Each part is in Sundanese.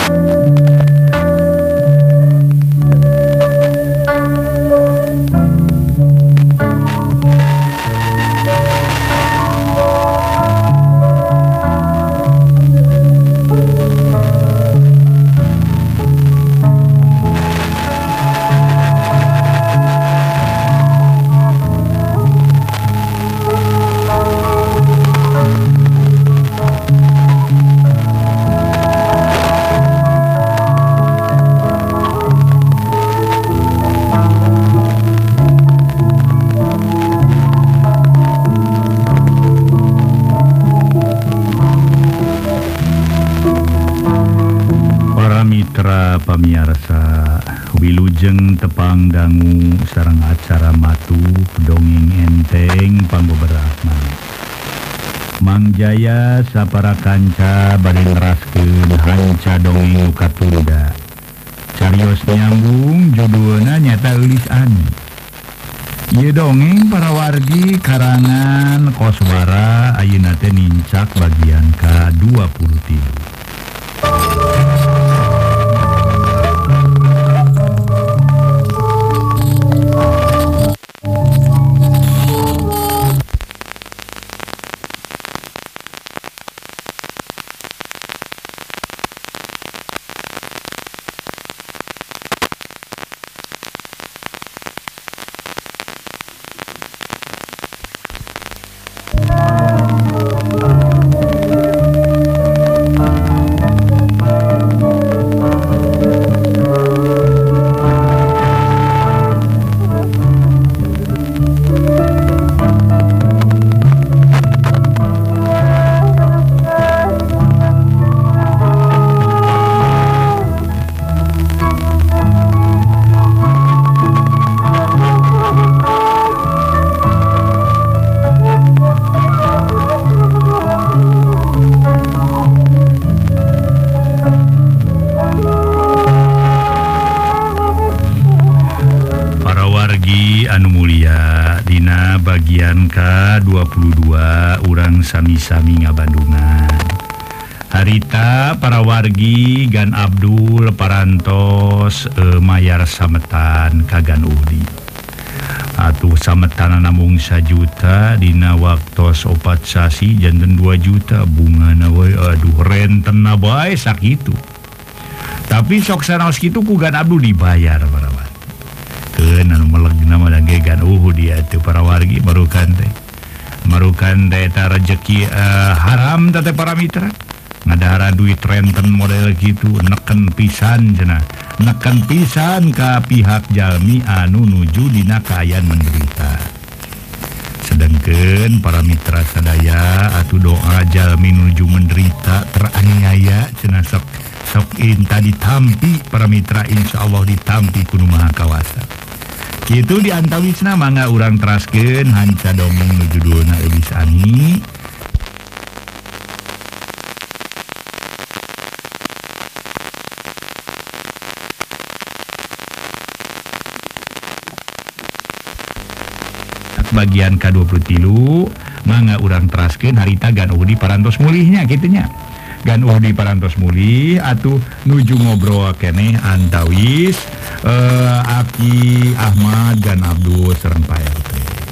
Pamiarsa wilujeng tepang dangu sareng acara matu dongeng enteng panggoberahna Mang Jaya sapara kanca bade neraskeun hanca dongeng katunda carios nyambung judulna nyata Eulis Ani ieu dongeng para wargi karangan Koswara ayeuna teh nincak bagian ka-23. Bagian K22 urang sami-sami ngabandungan harita para wargi Gan Abdul parantos mayar sametan kagan Udi atuh sametan namung 1 juta dina waktos 4 sasi janten 2 juta bunga we aduh rentena bae sakitu tapi sok sanaos kitu ku Gan Abdul dibayar para wargi anu melegna mah dagegan dia teh para wargi marukan teh ta rezeki haram teh para mitra ngadahara duit renten model gitu neken pisan cenah neken pisan ka pihak jalmi anu nuju dina kaayaan menderita sedengkeun para mitra sadaya atuh doa jalmi nuju menderita teraniaya cenah sok inta ditampi para mitra insyaallah ditampi ku Nu Maha Kawasa. Kitu diantawisna mangga urang teraskeun hanca dongeng nu judulna Eulis Ani. Bagian K23 mangga urang teraskeun harita Gan Udi parantos mulihnya kitunya. Gan Udi parantos mulih atuh nuju ngobrol keneh antawis Aki Ahmad Gan Abdul sareng Pak RT.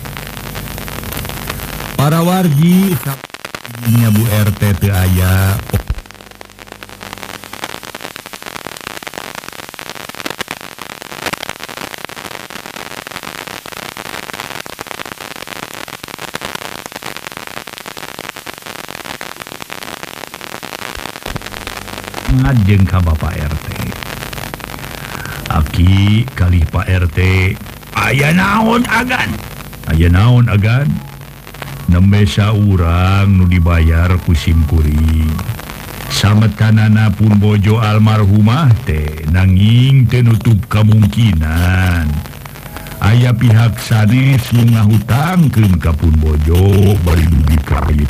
Para wargi nya Bu RT teu aya ngajeng ka Bapak RT. Aki kalih Pak RT aya naon agan nembe saurang nu dibayar ku simkuring sametanana pun bojo almarhumah teh nanging teu nutup kemungkinan aya pihak sanes nu ngahutangkeun ka pun bojo bari dugi kait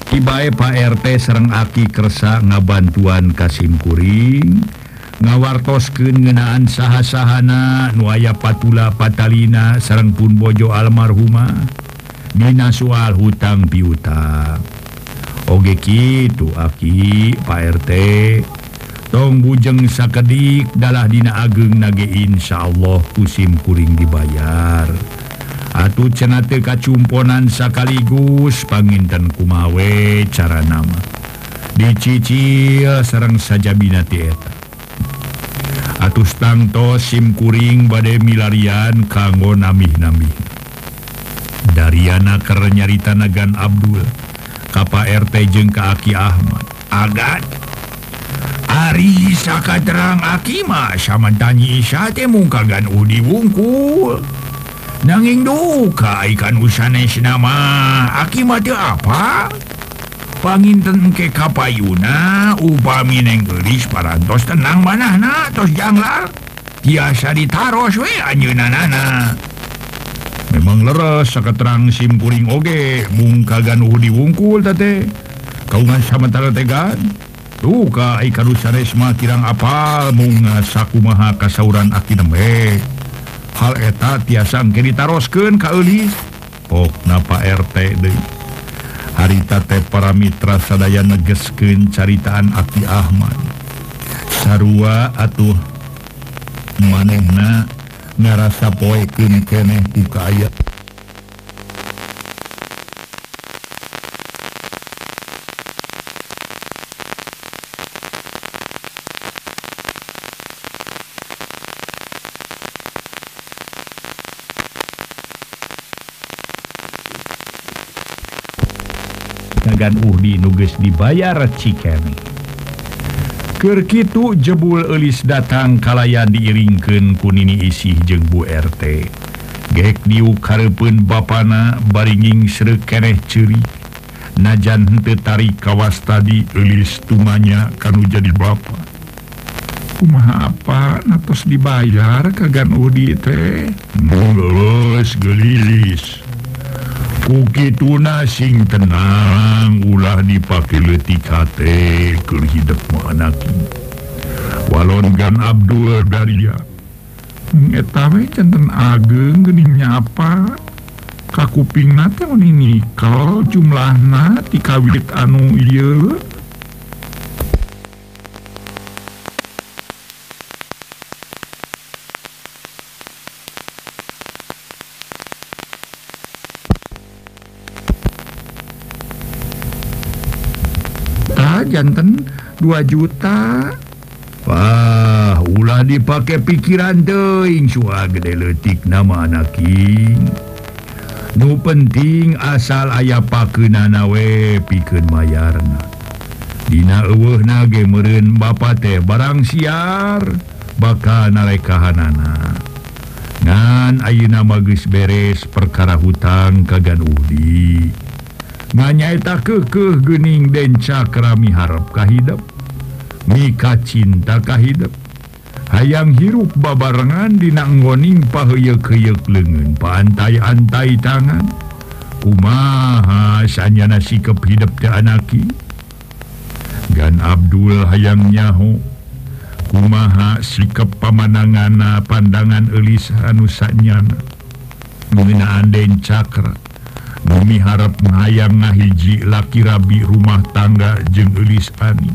Ibae Pak RT sereng aki kersa ngabantuan Kasimkuring ngawartoskeun ngeunaan saha-sahana nu aya patula patalina sareng pun bojo almarhumah dina soal hutang piutang. Oge kitu aki Pak RT tong bujeng sakedik dalah dina ageng nage insyaallah Kusimkuring dibayar. Atuh cenah teu kacumponan sakaligus panginten kumawe cara nama dicicil sareng sajabina ti eta. Atus tangtos Simkuring bade milarian kanggo namih-namih. Dariana keur nyarita Gan Abdul ka Pak RT jeung ka Aki Ahmad. Agat ari sakaterang Aki mah samantanyi Isya teh mung kagan udi wungkul. Nanging duka ikan usanes nama Aki mah teu apa. Panginten engke kapayuna upami neng geulis parantos tenang manahna tos janglar. Tiasa ditaros we anjeunanana. Memang leres saketerang Simkuring oge mung kagan udi wungkul teh. Kaungan samentara tegan. Duka ikan usanes mah kirang apal mung sakumaha kasauran Aki nembe. Hal eta tiasa engke ditaroskeun ka eulis. Pokna Pak RT deui. Harita teh para mitra sadaya negeskeun caritaan Aki Ahmad. Sarua atuh manehna ngarasa poekeun keneh ku aya. Gan uhdi nuges dibayar cikene. Keur kitu jebul eulis datang kalayan diiringkeun ku Nini Isih jeung Bu RT. Gek diukareupkeun bapana baringing sreuk keneh ceuri. Najan henteu tarik kawas tadi eulis tumanya kanu jadi bapa. Kumaha apa natos dibayar ka Gan Uhdi teh? Geus geulis. Kukituna sing tenang ulah dipake leutik hate keur hidup manaki. Walon Gan Abdul Daria eta we janten ageng geuning nyapa ka kupingna teh mun nikel jumlahna ti kawit anu ieu. Janten 2 juta. Wah, ulah dipake pikiran teuing soal gede leutik nama anaking. Nu penting asal aya pakeunana we pikeun mayarna. Dina eueuhna ge meureun bapa teh barang siar bakal nalekahanana. Ngan ayeuna mah geus beres perkara hutang ka Gan Uhdi. Nganyaeta keukeuh geuning denca kerami harap kahidep mika cinta kahidep hayang hirup babarengan dina nggoning paheyeuk-heyeuk leungeun paantai-antai tangan. Kumaha sanyana sikep hidep teh anaki? Gan Abdul hayang nyaho kumaha sikep pamanangana pandangan eulis anu sanyana ngeunaan dencakra Bumi harap ngayang ngahiji laki rabi rumah tangga jeung eulis ani.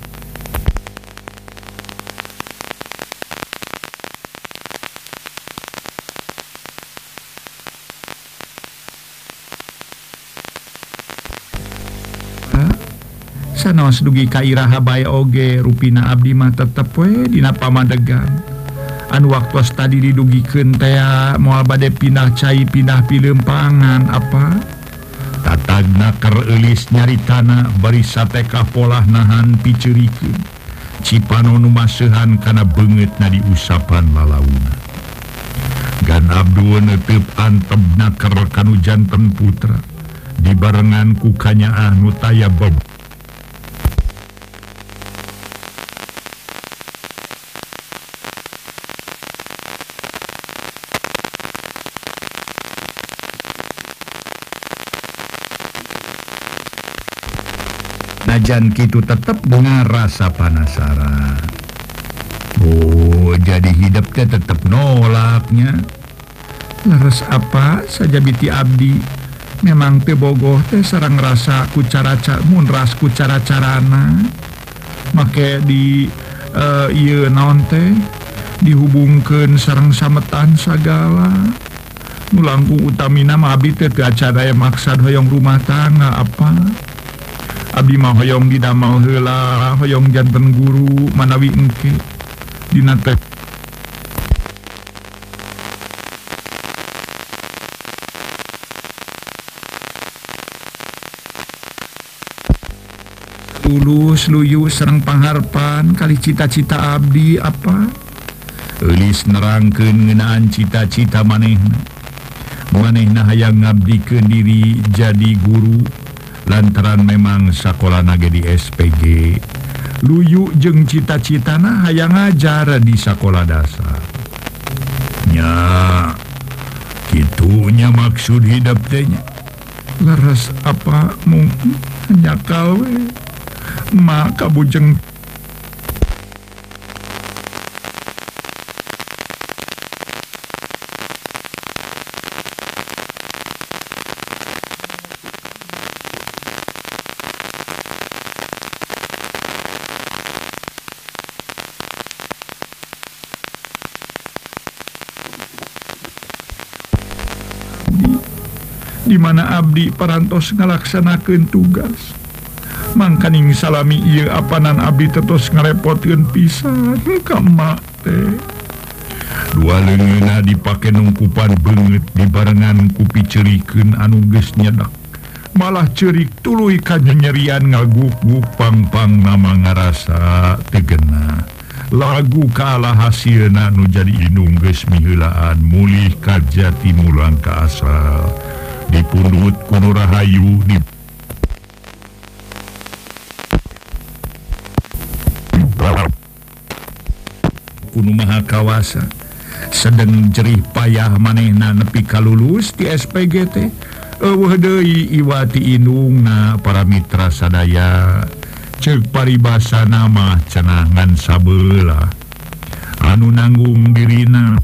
Sanaos dugi ka iraha bae oge rupina abdi mah tetep we dina pamadegan. Anu waktos tadi didugikeun teh moal bade pindah cai pindah pileumpangan apa tatagna keur eulis nyaritana bari satekah polah nahan piceurikeun cipano nu maseuhan kana beungeutna di usapan lalauna. Gan Abdul neuteup antebna keur kanu janten putra dibarengan ku kanyaah nu taya beb. sanajan kitu tetep dengan rasa penasaran. Oh, jadi hidupnya tetep nolaknya. Leres apa saja biti abdi memang teu bogoh teh sareng rasa ku cara-cara mun ras ku cara-carana make di ieu naon teh dihubungkeun sareng sametan sagala. Nu langkung utamina mah abdi teh teu acara maksad hoyong rumah tangga apa. Abdi mah hoyong didamel heula, hoyong janten guru manawi engke dina teh lulus luyu sareng pangharpan kali cita-cita abdi apa. Eulis nerangkeun ngeunaan cita-cita manehna. Manehna hayang ngabdikeun diri jadi guru lantaran memang sakolana ge di SPG. Luyu jeung cita-citana hayang ngajar di sakola dasar. Nya kitunya maksud hidup teh nya. Leres apa mungkin nyakal we. Maka bujeng di mana abdi parantos ngalaksanakeun tugas. Mangkaning salami ieu apanan abdi tetos ngarepotkeun pisan ka emak teh. Dua leungeunna dipake nungkupan beungeut dibarengan ku piceurikeun anu geus nyedak. Malah ceurik tuluy ka nyerian ngaguk-guk pang-pang nama ngarasa tegena. Lagu kalah hasilna nu jadi inung geus miheulaan mulih ka jati mulang ka asal. Dipundhut ku Nu Rahayu di Kuno Maha Kawasa sedang jerih payah manehna nepi ka lulus di SPG teh. Eueuh deui iwati indungna para mitra sadaya. Ceuk paribasana mah cenah ngan sabeula anu nanggung dirina.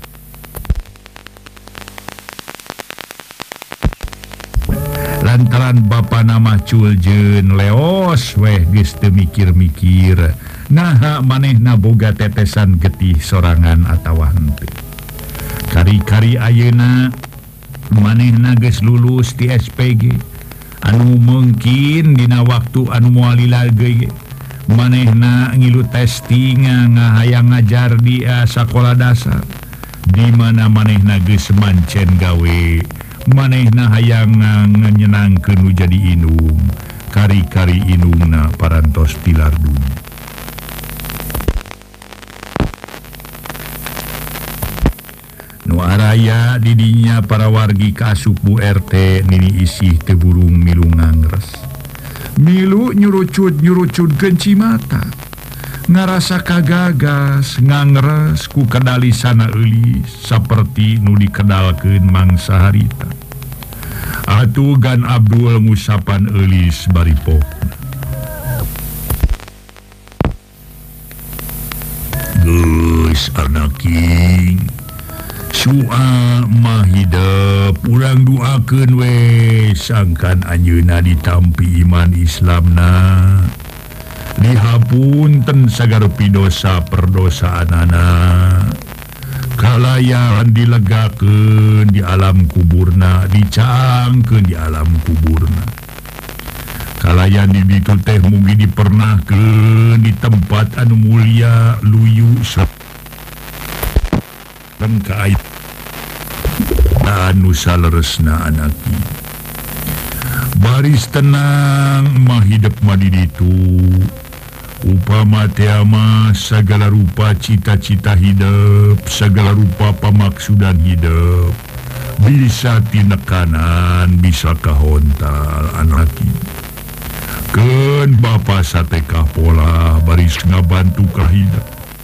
Lantaran bapa nama culjeun leos weh geus teu mikir-mikir naha manehna boga tetesan getih sorangan atawa henteu. Kari-kari ayeuna manehna geus lulus di SPG anu mungkin dina waktu anu moal lilage manehna ngilu testing ngahayang ngajar di sakola dasar di mana manehna geus mancen gawe. Manehna hayang ngenyenangkeun nu jadi inung kari-kari inungna parantos pilar dunia. Nu araya didinya para wargi kaasup Bu RT nini isih teu burung milu ngangres. Milu nyurucut-nyurucutkeun cimata. Ngarasa kagagas ngangres ku kedalisana eulis saperti nu dikedalkeun mangsa harita. Atuh gan Abdul ngusapan eulis baripokna. Geus anak king sua mah hidup urang duakeun we sangkan anjeunna ditampi iman Islamna. Dihapunten sagarepi dosa perdosaanana. Kalayan dilegakeun di alam kuburna, dicaangkeun di alam kuburna. Kalayan di ditu teh mugi dipernahkeun di tempat anu mulia luyu sareng ka anu saleresna anaki. Baris tenang mah hidup mah di ditu. Upama teama segala rupa cita-cita hidup, segala rupa pamaksudan hidup bisa tinekanan, bisa kahontal anaki. Keun bapa satekah pola baris ngabantu kahidup.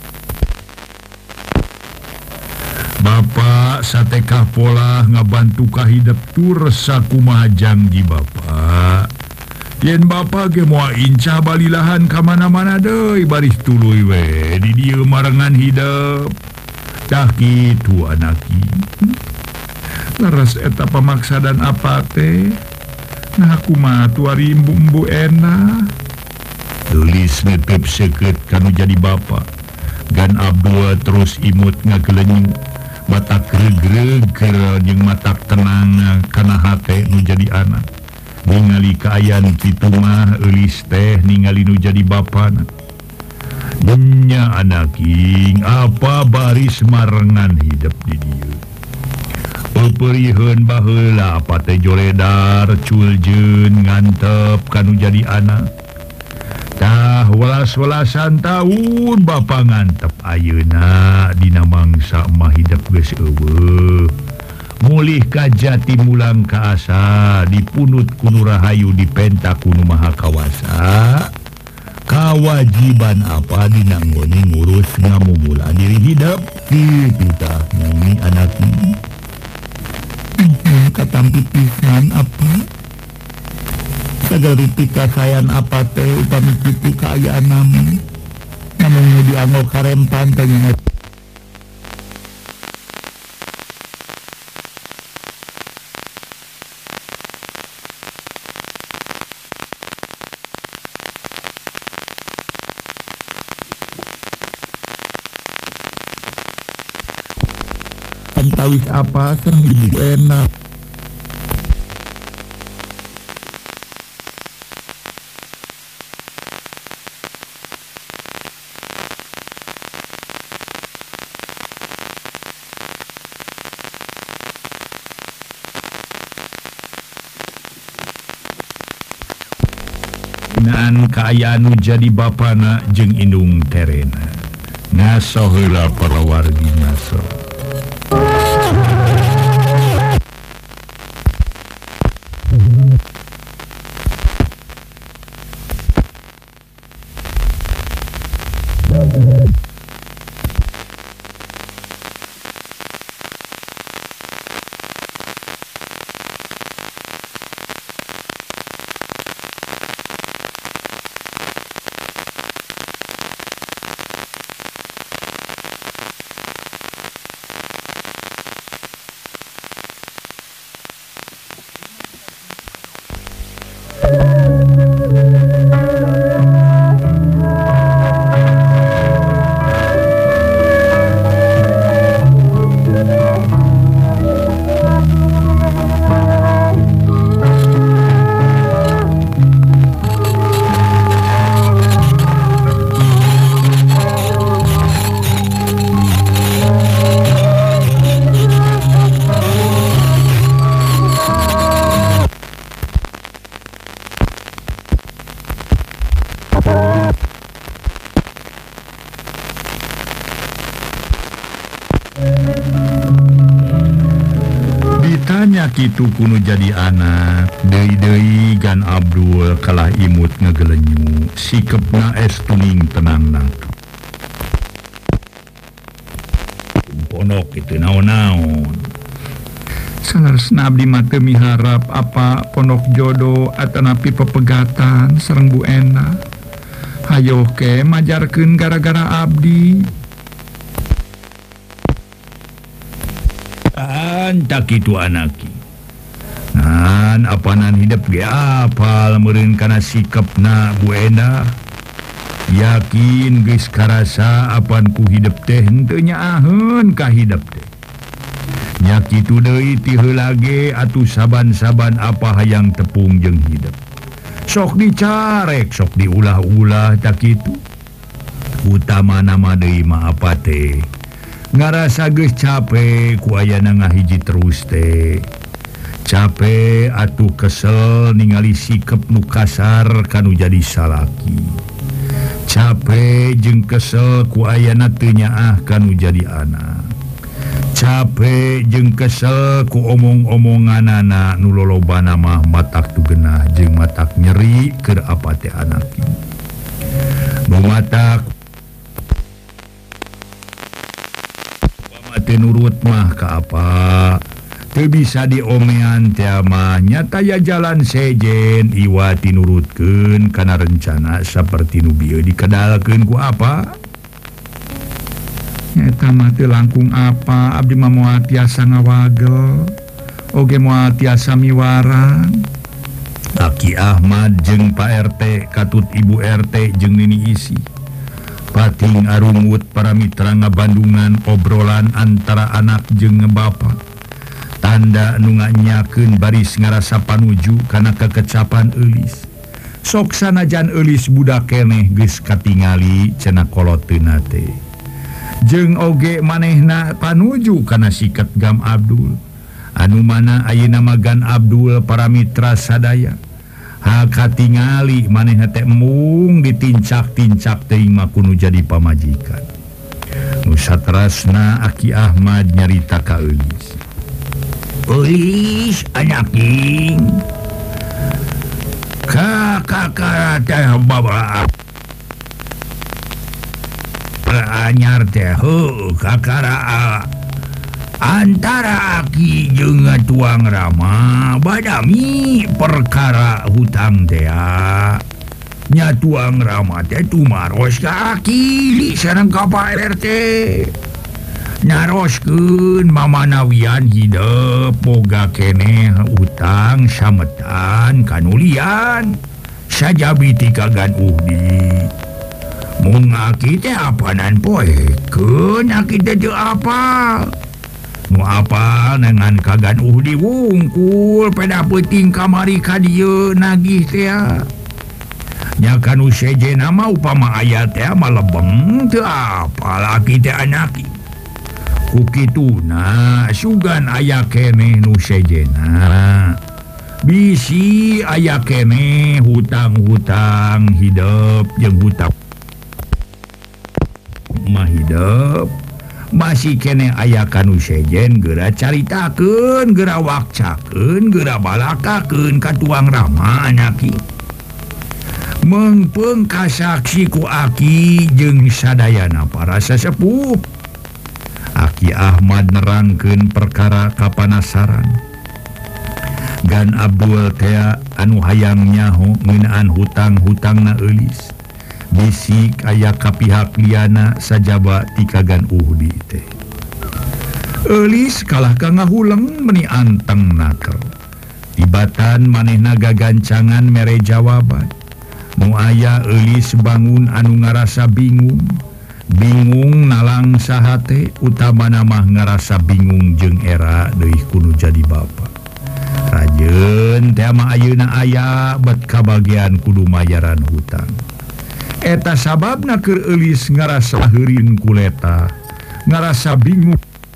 Bapa satekah pola ngabantu kahidup tu resa kumaha janji bapa. yen bapak ge moal incah balilahan ka mana-mana deui baris tuluy we di dieu marengan hidup. Dah kitu anaki. Leres eta pamaksa dan apa teh. Nah kumaha tuari embu-embu enak. Tulis netep seket kanu jadi bapak. Gan Abdul terus imut ngagelenying. Matak greg-greg jeung matak tenang kana hate nu jadi anak. Ningali kaayaan kitu mah eulis teh ningali nu jadi bapana. Nya anaking apa baris marengan hidup di dieu. Peupeurieun baheula apa teh joledar culjeun ngantep kanu jadi anak. Tah welas-welasan tahun bapa ngantep ayeuna dina mangsa mah hidup geus eueuh. Mulih ka jati mulang ka asa dipunut ku Nu Rahayu dipenta ku Nu Maha Kawasa. Kawajiban apa dina nggone ngurus ngamumula diri hidup kitu tah nyanyi anak ini. Katampi pisan apa? Sagari pikasayan apa teh upami kitu kaayaan namun dianggo karempan teh nyanyi. Antawis apa serang ibu enak. Ngan kaayaan jadi bapana jeung indung terena. Ngaso heula para wargi ngaso. Ditanya kitu kuno jadi anak, deui-deui gan Abdul kalah imut ngagelenyu, sikepna es tuning tenang natu. Ponok itu naon-naon. Salaresna abdi mah teu miharap apa pondok jodoh atanapi pepegatan sareng Bu Ena. Hayo ke majarkeun gara-gara abdi. Tak itu anaki. Ngan apanan hidup ge apal meureun kana sikepna Bu Ena. Yakin geus karasa apan ku hidup teh henteu nyaaheun ka hidup teh. Nya kitu deui ti heula ge atuh saban-saban apa hayang tepung jeung hidup. Sok dicarek, sok diulah-ulah tak kitu. Utama nama deui mah apa teh? Ngarasa geus capek ku ayana ngahiji terus teh. Capek atuh kesel ningali sikep nu kasar kanu jadi salaki. Capek jeung kesel ku ayana teu nyaah kanu jadi anak. Capek jeung kesel ku omong-omonganana nu lolobana mah matak tugenah jeung matak nyeri keur apa teh anak ieu. Nu matak nurut mah ka apa bisa diomean tiamanya taya jalan sejen Iwati nurutkeun karena rencana seperti Nubio dikedalkeun ku apa nyata mati langkung apa abdi mah moal tiasa ngawagel oge moal tiasa miwarang Aki Ahmad jeung Pak RT katut Ibu RT jeung Nini Isi pating arungut para mitra ngabandungan obrolan antara anak jeung bapak tanda nu nganyakeun baris ngarasa panuju kana kekecapan eulis sok sanajan eulis budak keneh geus katingali cenah koloteuna teh jeung oge manehna panuju kana siket Gam Abdul anu mana ayeuna magan Abdul para mitra sadaya katingali manehna teh mung ditincak-tincak teuing mah kudu jadi pamajikan nu saterasna Aki Ahmad nyarita ka eulis anyaking kakak teh bawa anyar teh kakara antara Aki jeung tuang Rama badami perkara hutang teh nya tuang Rama teh tumaros ka Aki sareng ka Pak RT nyaroskeun mamanawian hidup boga keneh utang sametan kanulian sajabi ti kagan uhdi mung Aki teh apanan poekeun Aki teh teu apa nu apa dengan kagan uhdi wungkul peda peuting kamari ka dieu nagih teh nya kanu sejena mah upama aya teh malebeng teu apa Aki teh anaki kukituna sugan aya keneh nu sejena bisi aya keneh hutang-hutang hidup jeung hutang mah hidup masih keneh aya kanu sejen geura caritakeun geura wakcakeun geura balakakeun ka tuang Rama anaki mengpeung kasaksi ku Aki jeung sadayana para sesepuh Aki Ahmad nerangkeun perkara kapanasaran Gan Abdul teh anu hayang nyaho ngeunaan hutang-hutangna eulis bisik aya ka pihak liana sajaba ti kagan uhdi teh eulis kalah ka ngahuleng meni anteng nakel tibatan manehna gagancangan mere jawaban nu aya eulis bangun anu ngarasa bingung nalang sahate utamana mah ngarasa bingung jeung era deui kudu jadi bapa rajeun teh mah ayeuna aya bet kabagian kudu mayaran hutang eta sababna keur eulis ngarasa heureun kuleta ngarasa bingung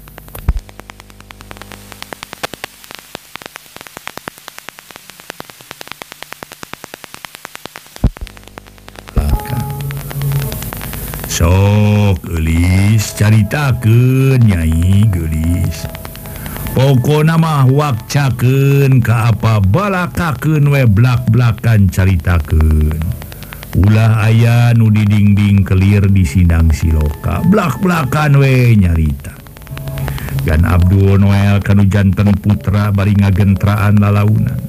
sok eulis caritakeun Nyai geulis pokona mah wakcakeun ka apa balakakeun we blak-blakan caritakeun ulah aya nu didingding kelir di sindang siloka blak-blakan we nyarita Gan Abdul Noel kanu janten putra bari ngagentraan lalaunan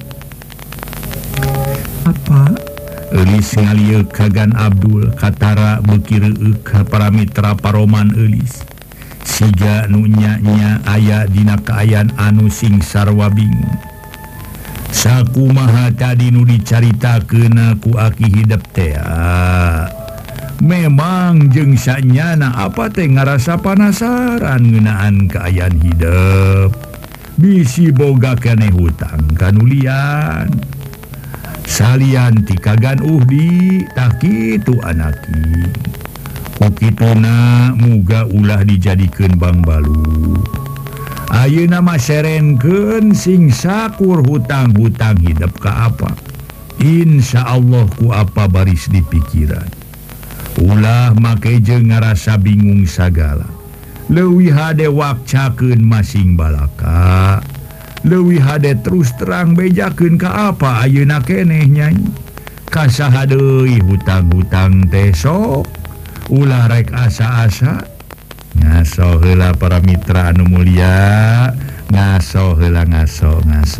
apa eulis ngalieu kagan Abdul katara beuki reueuk ka para mitra paroman eulis siga nu nya-nya aya dina kaayaan anu sing sarwa bingung sakumaha tadi nu dicaritakeun ku Aki hidup teh memang jeung sanyana apa teh ngarasa panasaran ngeunaan kaayaan hidup bisi boga keneh hutang kanulian salian ti kagan uhdi tah kitu anaki kukituna muga ulah dijadikeun Bang Balu ayeuna mah serenkeun sing sakur hutang-hutang hidup ka apa insyaallah ku apa baris di pikiran ulah make jeung ngarasa bingung sagala leuwih hade wakcakeun masing balaka leuwih hade terus terang bejakeun ka apa ayeuna keneh Nyai kasaha deui hutang-hutang teh sok ulah rek asa-asa ngaso heula para mitra anu mulia ngaso heula ngaso.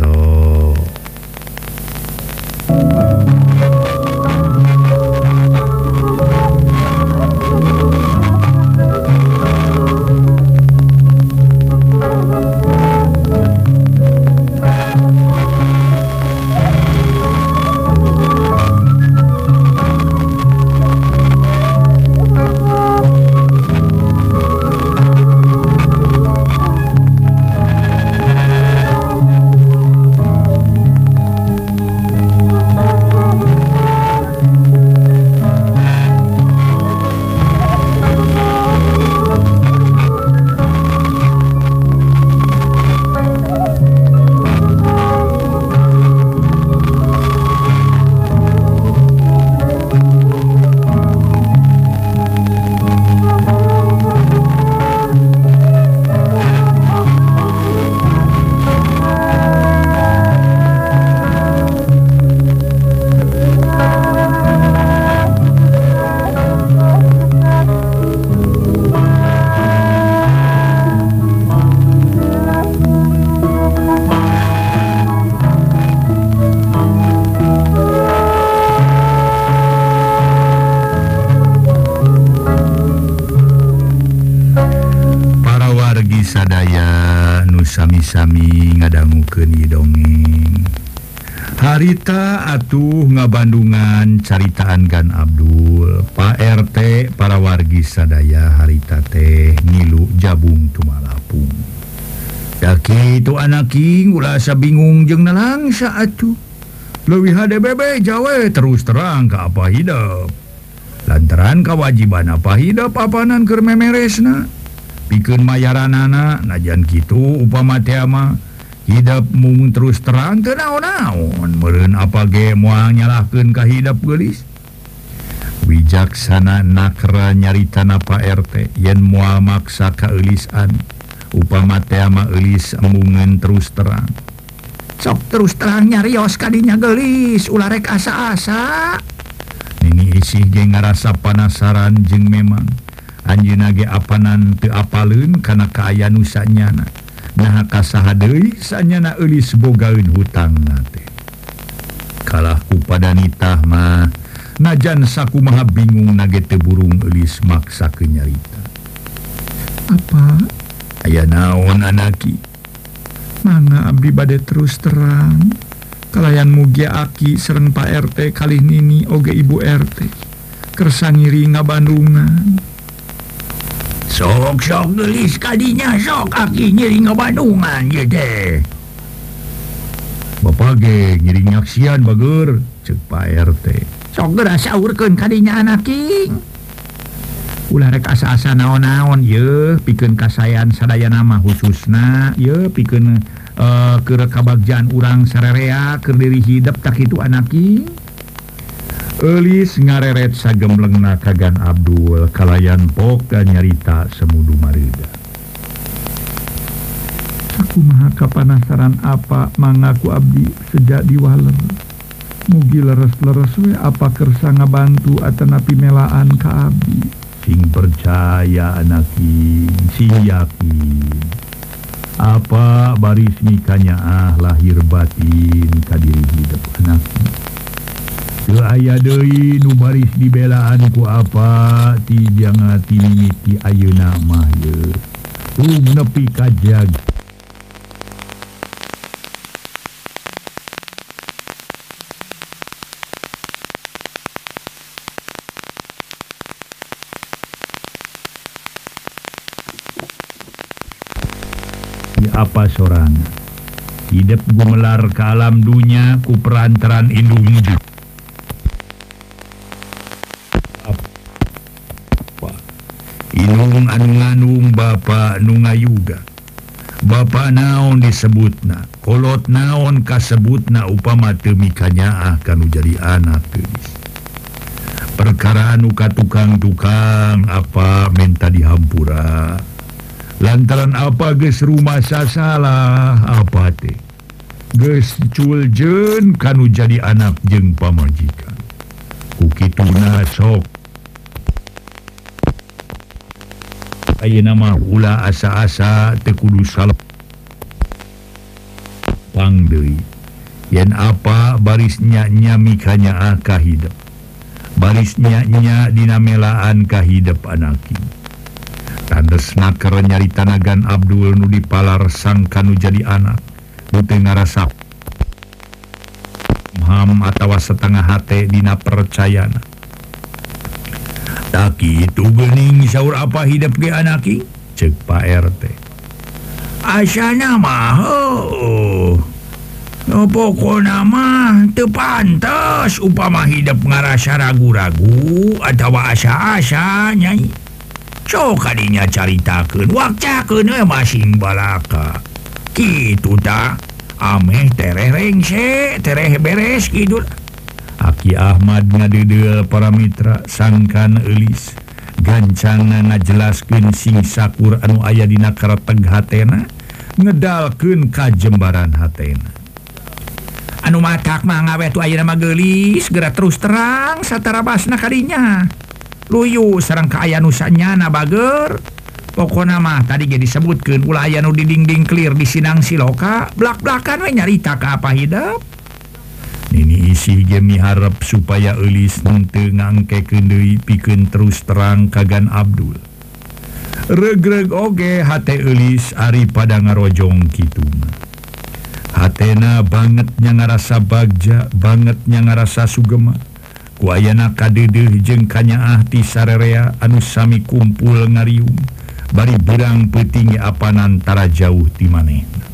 Sadaya nu sami-sami ngadangukeun ieu dongeng. Harita atuh ngabandungan caritaan Gan Abdul, Pak RT para wargi sadaya harita teh ngilu jabung tumalapung. Da kitu anak king ulah asa bingung jeung nalangsa atuh. Leuwih HDBB jawe terus terang ka apa hidup. Lantaran kewajiban apa hidup apanan keur memeresna. Pikeun mayaranana najan kitu upama teh mah hidup mung terus terang teu naon-naon meureun apa ge moal nyalahkeun ka hidup geulis. Wijaksana nakra nyaritana Pak RT yen moal maksa ka eulisan upama teh mah eulis mungeun terus terang. Sok terus terang nyarios ka dinya geulis ulah rek asa-asa. Nini isih ge ngarasa penasaran jeung memang anjeunna ge apanan teu apaleun kana kaayaan nu sanyana. Nah kasaha deui sanyana eulis bogaeun hutangna teh. Kalah ku padanitah mah najan sakumaha bingung ge teu burung eulis maksakeun nyarita. Apa? Aya naon anaki? Mangga abdi bade terus terang. Kalayan mugia Aki sareng Pak RT kalih nini oge Ibu RT kersa ngiri ngabandungan. Sok geulis kadinya sok Aki nyeri ngabandungan ye teh. Bapak ge nyeri nyaksian bager ceuk Pak RT. Sok geura saurkeun kadinya anak king. Ulah rek asa-asa naon-naon ye pikeun kasayan sadayana mah khususna ye pikeun keur kabagjaan urang sarerea keur diri hidup tak kitu anak king. Eulis ngareret sagemlengna ka Gan Abdul kalayan pok nyarita semudu marida. Sakumaha kapanasaran apa mangaku abdi sejak diwaler. Mugi leres-leres we apa kersa ngabantu atanapi melaan ka abdi. Sing percaya anaki, sing yakin. Apa baris mikanya lahir batin ka diri hidup anaki. Teu aya deui nu baris dibelaan ku apa ti janga ti mimiti ayeuna mah ye. Nepi ka jag. Di apa sorangan hidup gumelar ke alam dunia ku perantaran indung hidup. Inung anu ngandung bapa nu ngayuga. Bapa naon disebutna, kolot naon kasebutna upama teu mikanyaah kanu jadi anak teuis. Perkara anu ka tukang-tukang apa menta dihampura. Lantaran apa geus rumasa salah apa teh. Geus culjeun kanu jadi anak jeung pamajikan. Ku kituna sok ayeuna mah ulah asa-asa teu kudu salah mamang deui yen apa barisnya nyami kanya ka hidup barisnya nya dinamelaan ka hidup anaki tandes naker nyarita nagan Abdul nu dipalar sangka nu jadi anak nu teu ngarasa ham atawa setengah hate dina percayana tak kitu geuning saur apa hidup ge anaki cek Pak RT asana mah no pokona mah teu pantes upama hidup ngarasa ragu-ragu atawa asa-asa nyai sok kadinya caritakeun wakcakeun masing balaka kitu tah ameh tereh rengse tereh beres kitu Aki Ahmad ngadedel para mitra sangkan eulis gancangna ngajelaskeun sing sakur anu aya dina kareteg hatena ngedalkeun kajembaran hatena anu matak mah ngawe tu ayeuna mah geulis geura terus terang satara basna kadinya luyu sareng kaaya nu sanyana bager pokona mah tadi ge disebutkeun ulah aya nu di dingding clear di Sinang Siloka blak-blakan we nyarita ka apa hidup ini isi ge miharep supaya eulis teu ngangkekeun deui pikeun terus terang kagan Abdul regreg oge hate eulis ari pada ngarojong kitu hatena bangetnya ngarasa bagja bangetnya ngarasa sugema ku ayana kadeudeuh jeung kanyaah ti sarerea anu sami kumpul ngariung bari berang peuting apanan tara jauh ti manehna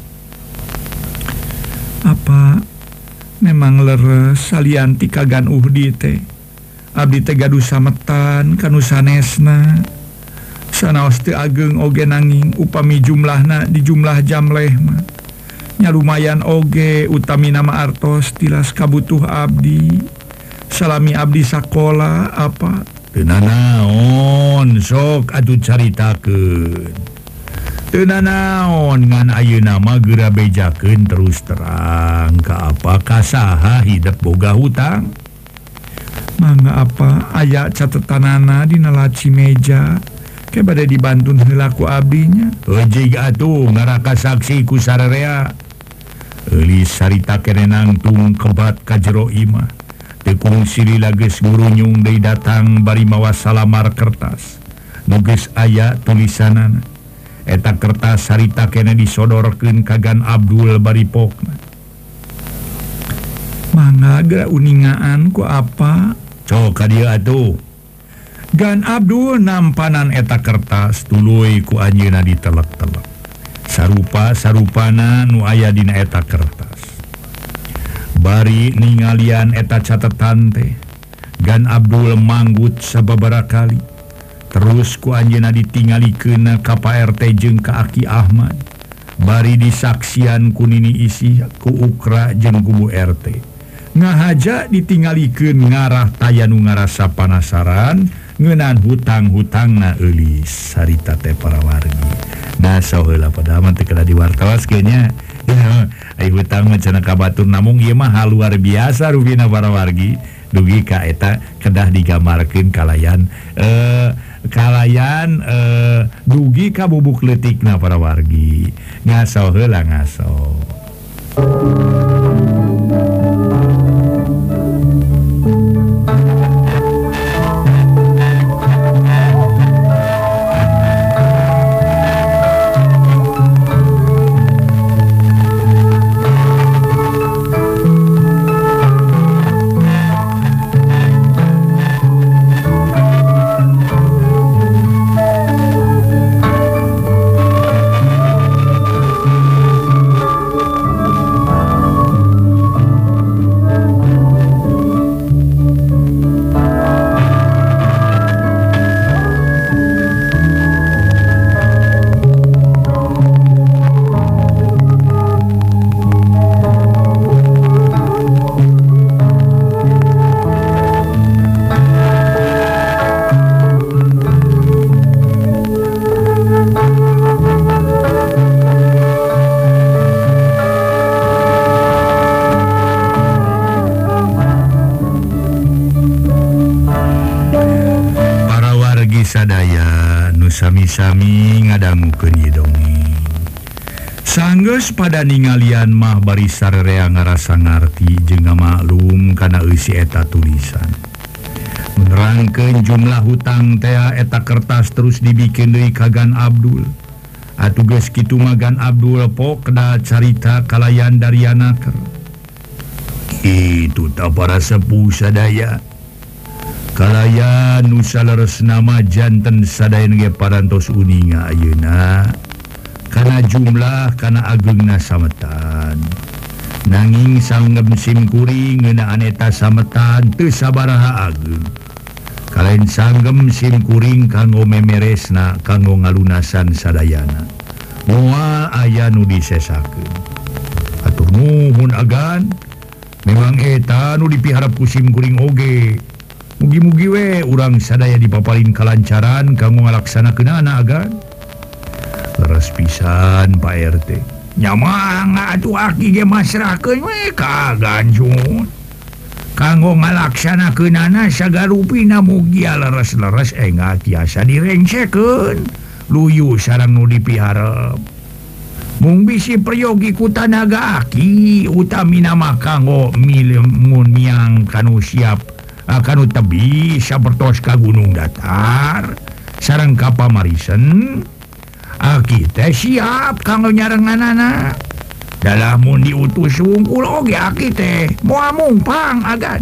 apa memang leres salian ti kagan uhdi teh abdi teh gaduh sametan kanu sanesna sanaos teu ageng oge nanging upami jumlahna di jumlah jamleh mah nya lumayan oge utami nama artos tilas kabutuh abdi salami abdi sakola apa teu naon sok atuh caritakeun teu naon ngan ayeuna mah geura bejakeun terus terang ka apa ka saha hidup boga hutang mangga apa aya catetanana dina laci meja ke bade dibantun heula ku abdinya ejig atuh ngaraka saksi ku sarerea eulis sarita kerenang tung kebat ka jero imah tekung silila geus ngurunyung deui datang bari mawa salamar kertas nu geus aya tulisanana eta kertas sarita kene disodorkeun kagan Abdul bari pokna mangga geura uningaan ku apa cok ka dieu atuh gan Abdul nampanan eta kertas tuluy ku anjeunna ditelek-telek sarupa-sarupana nu aya dina eta kertas bari ningalian eta catetan teh gan Abdul manggut sababaraha kali terus ku anjeunna ditinggalikeun ka Pak RT jeung ka Aki Ahmad bari disaksian ku nini isi ku Ukra jeung ku Bu RT ngahaja ditinggalikeun ngarah taya nu ngarasa panasaran ngeunaan hutang-hutangna eulis sarita teh para wargi nah saheula padahal mah teu kada diwartoskeun nya ai hutang mah cenah ka batur namung ieu mah hal luar biasa rupina para wargi dugi ka eta kedah digambarkeun kalayan dugi ka bubuk leutikna para wargi ngaso heula ngaso sami-sami ngadangukeun ieu dongeng Sanggeus pada ninggalian mah bari sarerea ngarasa ngarti jeung ngamaklum kana eusi eta tulisan. Menerangkeun jumlah hutang teh eta kertas terus dibikin deui ka Gan Abdul. Atugeus kitu mah Gan Abdul pok da carita kalayan Daryanaker. Itu ta para sepuh sadaya. Kalayan nu saleresna mah janten sadaya ge parantos uninga ayeuna. Kana jumlah kana agengna sametan. Nanging sanggem simkuring ngeunaan eta sametan teu sabaraha ageng. Kalain sanggem simkuring kanggo memeresna kanggo ngalunasan sadayana. Moal aya nu disesakeun. Atur nuhun agan. Memang eta nu dipiharap ku simkuring oge. Mugi-mugi we urang sadaya dipapalin kalancaran kanggo ngalaksanakeunana agan. Leres pisan Pak RT. Nyamang atuh aki ge masrahkeun we ka Ganjun. Kanggo ngalaksanakeunana sagarupina mugi leres-leres enggak tiasa direngsekeun. Luyu sareng nu dipiharep. Mung bisi prayogi ku tanaga aki utamina mah kanggo milmun miang kanu siap kanu tebi sapertos ka gunung datar sareng ka pamarisen. Aki teh siap kanggo nyarenganana. Dalam mun diutus wungkul oge aki teh moal mumpang agan.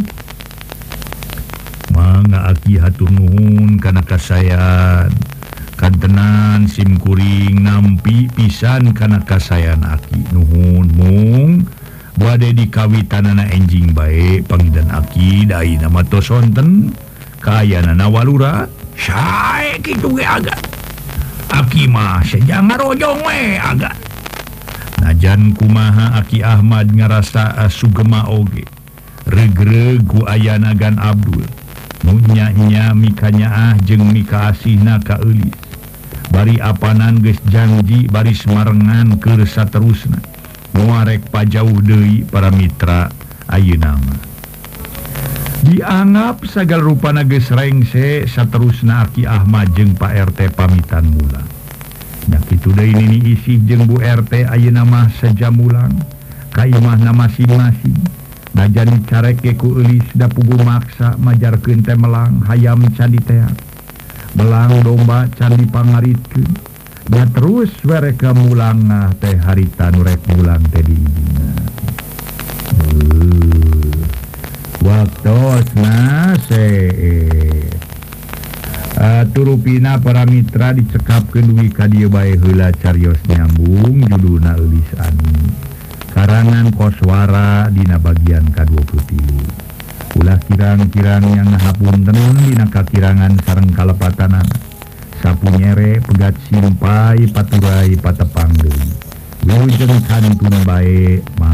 Mangga aki hatur nuhun kana kasayan. Kantenan simkuring nampi pisan kana kasayan aki. Nuhun mung bade dikawitanana enjing bae panggidan aki dai nama tos wonten kayanana walura sae kitu ge agan. Aki mah sejang ngarojong we agak. Najan kumaha Aki Ahmad ngarasa sugema oge. Regreg ku ayana Gan Abdul. Nu nya-nya mikanyaah jeung mika asihna ka eulis. Bari apanan geus janji bari semarengan keur saterusna. Moal rek pajauh deui para mitra ayeuna mah. Dianggap sagal rupana geus rengse saterusna Aki Ahmad jeung Pak RT pamitan mulang. Nya kitu deui nini isih jeung Bu RT ayeuna mah sejam mulang ka imahna masing-masing. Najan dicareke ku eulis da pugu maksa majarkeun teh melang hayam candi teak. Belang domba candi pangaritkeun. Da terus we rek mulang teh harita nu rek mulang teh di idina. Waktos nase turupina para mitra dicekapkeun dugi ka dieu bae heula carios nyambung judulna Eulis Ani karangan Koswara dina bagian ka-23. Ulah kirang-kirang yang ngahapunten dina kakirangan sareng kalepatanana sapunyere pegat simpai paturai patepang deui wilujeng kantun bae.